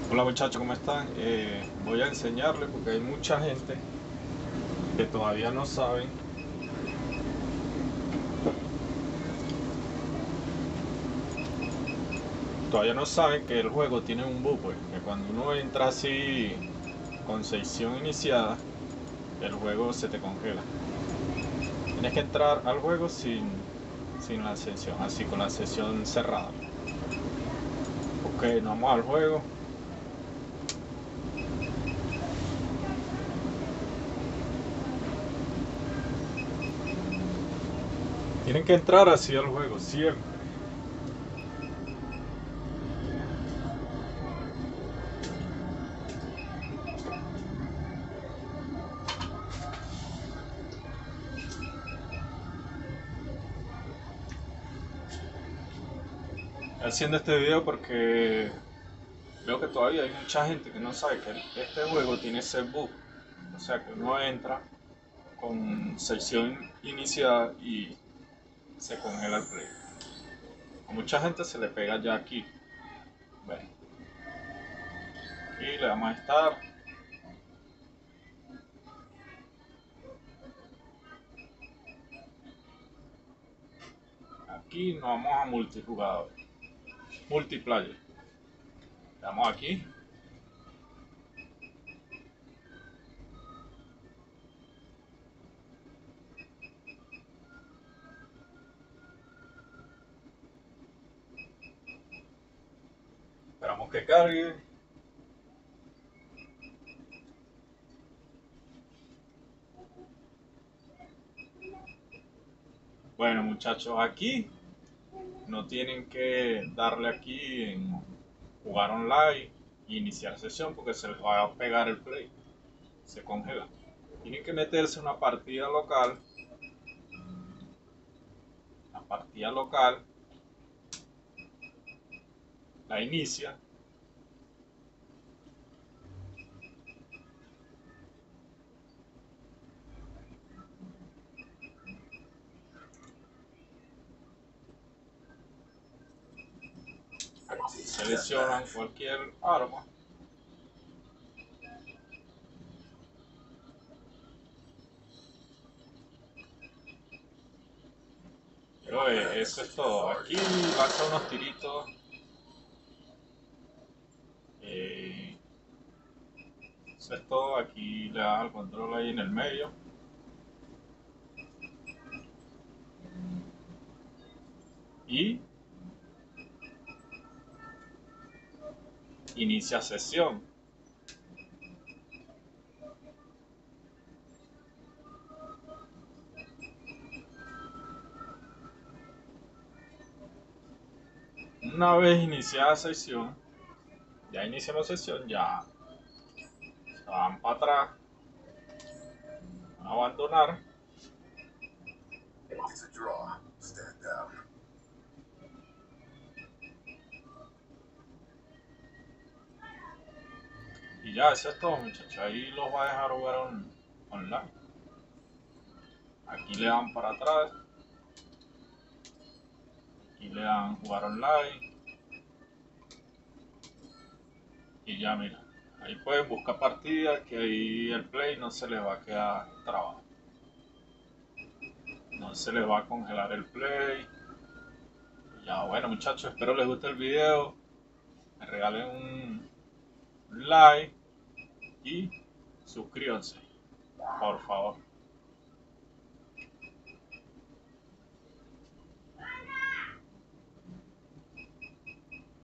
Hola muchachos, ¿cómo están? Voy a enseñarles porque hay mucha gente que todavía no saben que el juego tiene un bug, pues, que cuando uno entra así con sesión iniciada, el juego se te congela. Tienes que entrar al juego sin la sesión, así con la sesión cerrada. Ok, nos vamos al juego. Tienen que entrar así al juego, siempre. Haciendo este video porque veo que todavía hay mucha gente que no sabe que este juego tiene ese bug. O sea que uno entra con sesión iniciada y se congela el play. A mucha gente se le pega ya aquí. Bueno, aquí le damos a estar. Aquí nos vamos a multijugador, multiplayer. Le damos aquí. Esperamos que cargue. Bueno muchachos, aquí no tienen que darle aquí en jugar online e iniciar sesión porque se les va a pegar el play. Se congela. Tienen que meterse en una partida local. La partida local la inicia. Seleccionan cualquier arma. Pero eso es todo. Aquí lanza unos tiritos. eh, Eso es todo. Aquí le das al control ahí en el medio. Y inicia sesión. Una vez iniciada sesión, ya iniciamos sesión, ya se van para atrás, van a abandonar. Y ya, eso es todo muchachos. Ahí los va a dejar jugar online. Aquí le dan para atrás. Aquí le dan jugar online. Y ya mira. Ahí pueden buscar partidas que ahí el play no se les va a quedar trabado. No se les va a congelar el play. Y ya bueno muchachos, espero les guste el video. Me regalen un like y suscríbanse, por favor.